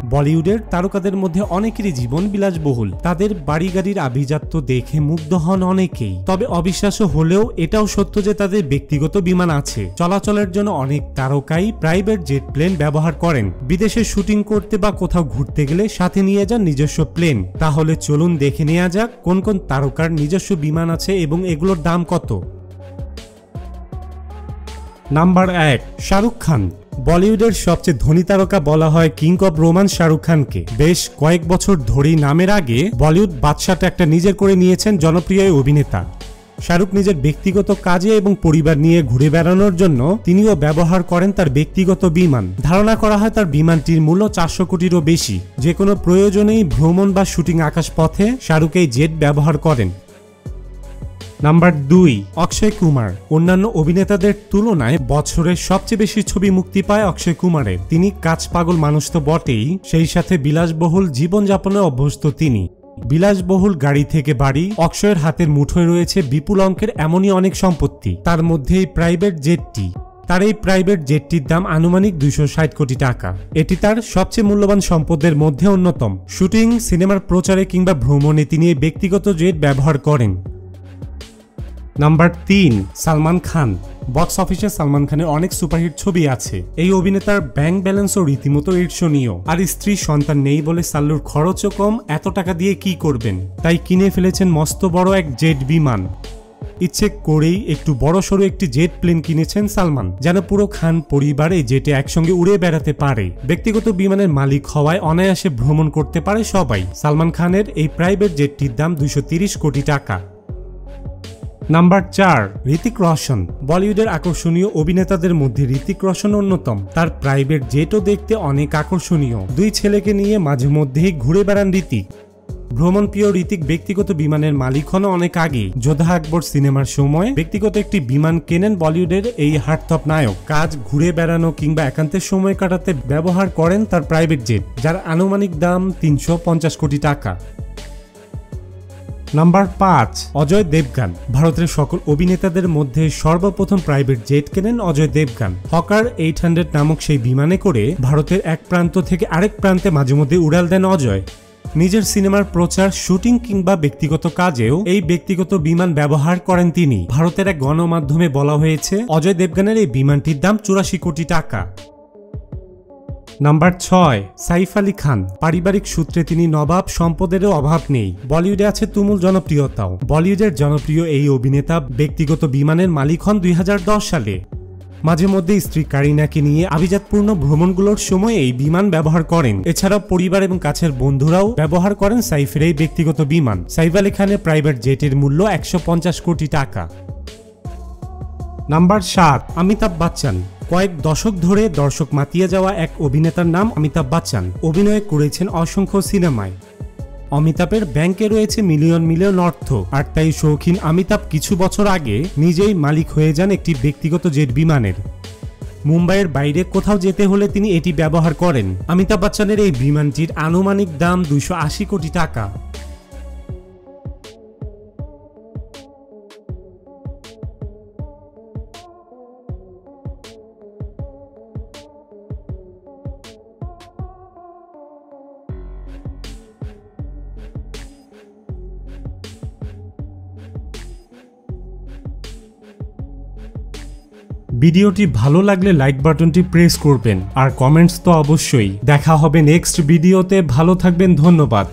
বলিউডের তারকাদের মধ্যে অনেকেরই জীবন বিলাসবহুল। তাদের বাড়ি গাড়ির আভিজাত্য দেখে মুগ্ধ হন অনেকেই। তবে অবিশ্বাস্য হলেও এটাও সত্য যে তাদের ব্যক্তিগত বিমান আছে। চলাচলের জন্য অনেক তারকাই প্রাইভেট জেট প্লেন ব্যবহার করেন। বিদেশে শুটিং করতে বা কোথাও ঘুরতে গেলে সাথে নিয়ে যান নিজস্ব প্লেন। তাহলে চলুন দেখে নেওয়া যাক কোন কোন তারকার নিজস্ব বিমান আছে এবং এগুলোর দাম কত। নাম্বার 1, শাহরুখ খান। বলিউডের সবচেয়ে ধনী তারকা বলা হয় কিং অব রোমান্স শাহরুখ খানকে। বেশ কয়েক বছর ধরেই নামের আগে বলিউড বাদশাটা একটা নিজের করে নিয়েছেন জনপ্রিয় অভিনেতা। শাহরুখ নিজের ব্যক্তিগত কাজে এবং পরিবার নিয়ে ঘুরে বেড়ানোর জন্য তিনিও ব্যবহার করেন তার ব্যক্তিগত বিমান। ধারণা করা হয় তার বিমানটির মূল্য 400 কোটিরও বেশি। যে কোনো প্রয়োজনেই ভ্রমণ বা শুটিং আকাশপথে শাহরুখ এই জেট ব্যবহার করেন। নাম্বার 2, অক্ষয় কুমার। অন্যান্য অভিনেতাদের তুলনায় বছরের সবচেয়ে বেশি ছবি মুক্তি পায় অক্ষয় কুমারের। তিনি কাজ পাগল মানুষ তো বটেই, সেই সাথে বিলাসবহুল জীবনযাপনে অভ্যস্ত তিনি। বিলাসবহুল গাড়ি থেকে বাড়ি, অক্ষয়ের হাতের মুঠোয় রয়েছে বিপুল অঙ্কের এমনই অনেক সম্পত্তি, তার মধ্যে এই প্রাইভেট জেটটি। তার এই প্রাইভেট জেটটির দাম আনুমানিক 260 কোটি টাকা। এটি তার সবচেয়ে মূল্যবান সম্পদের মধ্যে অন্যতম। শুটিং, সিনেমার প্রচারে কিংবা ভ্রমণে তিনি এই ব্যক্তিগত জেট ব্যবহার করেন। নাম্বার 3, সালমান খান। বক্স অফিসে সালমান খানের অনেক সুপারহিট ছবি আছে। এই অভিনেতার ব্যাংক ব্যালেন্সও রীতিমতো ঈর্ষণীয়। আর স্ত্রী সন্তান নেই বলে সাল্লুর খরচও কম। এত টাকা দিয়ে কি করবেন, তাই কিনে ফেলেছেন মস্ত বড় এক জেট বিমান। ইচ্ছে করেই একটু বড়সড় একটি জেট প্লেন কিনেছেন সালমান, যেন পুরো খান পরিবার এই জেটে একসঙ্গে উড়ে বেড়াতে পারে। ব্যক্তিগত বিমানের মালিক হওয়ায় অনায়াসে ভ্রমণ করতে পারে সবাই। সালমান খানের এই প্রাইভেট জেটটির দাম 230 কোটি টাকা। নাম্বার 4, ঋতিক রোশন। বলিউডের আকর্ষণীয় অভিনেতাদের মধ্যে ঋতিক রোশন অন্যতম। তার প্রাইভেট জেটও দেখতে অনেক আকর্ষণীয়। 2 ছেলেকে নিয়ে মাঝে মধ্যেই ঘুরে বেড়ান ঋতিক। ভ্রমণপ্রিয় ঋতিক ব্যক্তিগত বিমানের মালিক হন অনেক আগে। যোধা আকবর সিনেমার সময় ব্যক্তিগত একটি বিমান কেনেন বলিউডের এই হার্টথ্রব নায়ক। কাজ, ঘুরে বেড়ানো কিংবা একান্তের সময় কাটাতে ব্যবহার করেন তার প্রাইভেট জেট, যার আনুমানিক দাম 350 কোটি টাকা। নাম্বার 5, অজয় দেবগান। ভারতের সকল অভিনেতাদের মধ্যে সর্বপ্রথম প্রাইভেট জেট কেনেন অজয় দেবগান। হকার 800 নামক সেই বিমানে করে ভারতের এক প্রান্ত থেকে আরেক প্রান্তে মাঝে মধ্যে উড়াল দেন অজয়। নিজের সিনেমার প্রচার, শুটিং কিংবা ব্যক্তিগত কাজেও এই ব্যক্তিগত বিমান ব্যবহার করেন তিনি। ভারতের এক গণমাধ্যমে বলা হয়েছে অজয় দেবগানের এই বিমানটির দাম 84 কোটি টাকা। নাম্বার 6, সাইফ আলী খান। পারিবারিক সূত্রে তিনি নবাব, সম্পদেরও অভাব নেই। বলিউডে আছে তুমুল জনপ্রিয়তাও। বলিউডের জনপ্রিয় এই অভিনেতা ব্যক্তিগত বিমানের মালিক হন 2010 সালে। মাঝে মধ্যে স্ত্রী কারিনাকে নিয়ে আভিজাতপূর্ণ ভ্রমণগুলোর সময় এই বিমান ব্যবহার করেন। এছাড়াও পরিবার এবং কাছের বন্ধুরাও ব্যবহার করেন সাইফের এই ব্যক্তিগত বিমান। সাইফ আলী খানের প্রাইভেট জেটের মূল্য 150 কোটি টাকা। নাম্বার 7, অমিতাভ বচ্চন। কয়েক দশক ধরে দর্শক মাতিয়ে যাওয়া এক অভিনেতার নাম অমিতাভ বচ্চন। অভিনয় করেছেন অসংখ্য সিনেমায়। অমিতাভের ব্যাংকে রয়েছে মিলিয়ন মিলিয়ন অর্থ, আর তাই শৌখিন অমিতাভ কিছু বছর আগে নিজেই মালিক হয়ে যান একটি ব্যক্তিগত জেট বিমানের। মুম্বাইয়ের বাইরে কোথাও যেতে হলে তিনি এটি ব্যবহার করেন। অমিতাভ বচ্চনের এই বিমানটির আনুমানিক দাম 280 কোটি টাকা। ভিডিওটি ভালো লাগলে লাইক বাটনটি প্রেস করবেন, আর কমেন্টস তো অবশ্যই। দেখা হবে নেক্সট ভিডিওতে। ভালো থাকবেন, ধন্যবাদ।